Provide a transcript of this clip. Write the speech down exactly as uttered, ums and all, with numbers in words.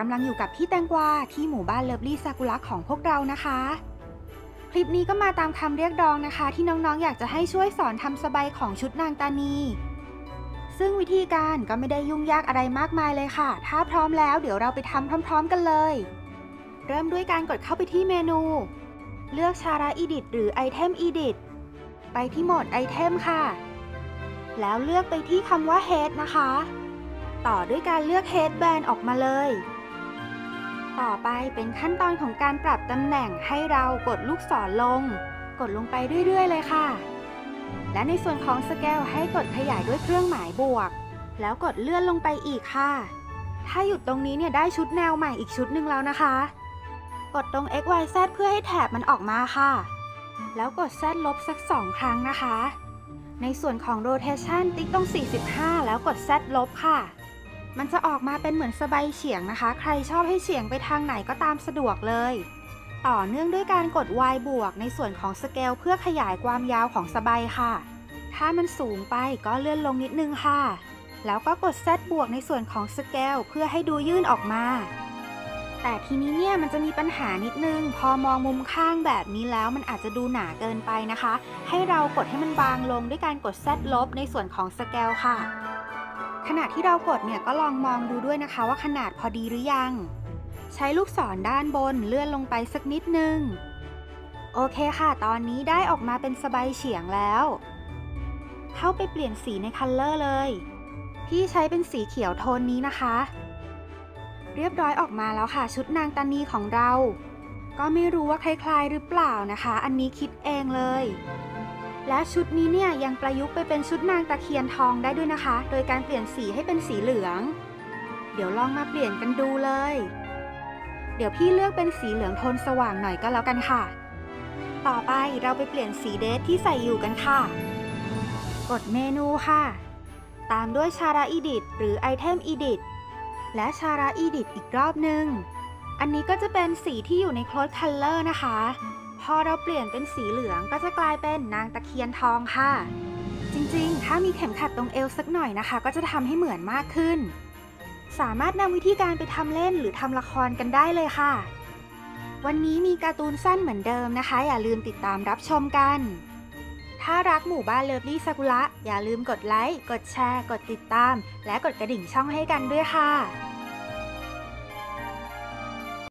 ำลังอยู่กับพี่แตงกวาที่หมู่บ้านเลิฟลี่ซากุระของพวกเรานะคะคลิปนี้ก็มาตามคำเรียกร้องนะคะที่น้องๆอยากจะให้ช่วยสอนทำสบายของชุดนางตานีซึ่งวิธีการก็ไม่ได้ยุ่งยากอะไรมากมายเลยค่ะถ้าพร้อมแล้วเดี๋ยวเราไปทำพร้อมๆกันเลยเริ่มด้วยการกดเข้าไปที่เมนูเลือกชาระอีดิทหรือไอเทมอีดิทไปที่โหมดไอเทมค่ะแล้วเลือกไปที่คำว่า Head นะคะต่อด้วยการเลือก Head Band ออกมาเลยต่อไปเป็นขั้นตอนของการปรับตำแหน่งให้เรากดลูกศรลงกดลงไปเรื่อยๆเลยค่ะและในส่วนของสเกลให้กดขยายด้วยเครื่องหมายบวกแล้วกดเลื่อนลงไปอีกค่ะถ้าหยุดตรงนี้เนี่ยได้ชุดแนวใหม่อีกชุดหนึ่งแล้วนะคะกดตรง X Y Z เพื่อให้แถบมันออกมาค่ะแล้วกด Z ลบสักสองครั้งนะคะในส่วนของ rotation ติ๊กตรงสี่สิบห้าแล้วกด Z ลบค่ะมันจะออกมาเป็นเหมือนสบายเฉียงนะคะใครชอบให้เฉียงไปทางไหนก็ตามสะดวกเลยต่อเนื่องด้วยการกด Y บวกในส่วนของสเกลเพื่อขยายความยาวของสบายค่ะถ้ามันสูงไปก็เลื่อนลงนิดนึงค่ะแล้วก็กด Z บวกในส่วนของสเกลเพื่อให้ดูยื่นออกมาแต่ทีนี้เนี่ยมันจะมีปัญหานิดนึงพอมองมุมข้างแบบนี้แล้วมันอาจจะดูหนาเกินไปนะคะให้เรากดให้มันบางลงด้วยการกด Z ลบในส่วนของสเกลค่ะขณะที่เรากดเนี่ยก็ลองมองดูด้วยนะคะว่าขนาดพอดีหรือยังใช้ลูกศรด้านบนเลื่อนลงไปสักนิดนึงโอเคค่ะตอนนี้ได้ออกมาเป็นสบายเฉียงแล้วเข้าไปเปลี่ยนสีในคัลเลอร์เลยพี่ใช้เป็นสีเขียวโทนนี้นะคะเรียบร้อยออกมาแล้วค่ะชุดนางตานีของเราก็ไม่รู้ว่าคล้ายๆหรือเปล่านะคะอันนี้คิดเองเลยและชุดนี้เนี่ยยังประยุกต์ไปเป็นชุดนางตะเคียนทองได้ด้วยนะคะโดยการเปลี่ยนสีให้เป็นสีเหลืองเดี๋ยวลองมาเปลี่ยนกันดูเลยเดี๋ยวพี่เลือกเป็นสีเหลืองโทนสว่างหน่อยก็แล้วกันค่ะต่อไปเราไปเปลี่ยนสีเดทที่ใส่อยู่กันค่ะกดเมนูค่ะตามด้วยชาระอีดิทหรือไอเทมอีดิทและชาระอีดิทอีกรอบหนึ่งอันนี้ก็จะเป็นสีที่อยู่ในโค้ดคัลเลอร์นะคะพอเราเปลี่ยนเป็นสีเหลืองก็จะกลายเป็นนางตะเคียนทองค่ะจริงๆถ้ามีเข็มขัดตรงเอวสักหน่อยนะคะก็จะทำให้เหมือนมากขึ้นสามารถนำวิธีการไปทำเล่นหรือทำละครกันได้เลยค่ะวันนี้มีการ์ตูนสั้นเหมือนเดิมนะคะอย่าลืมติดตามรับชมกันถ้ารักหมู่บ้านเลิฟลี่ซากุระอย่าลืมกดไลค์กดแชร์กดติดตามและกดกระดิ่งช่องให้กันด้วยค่ะ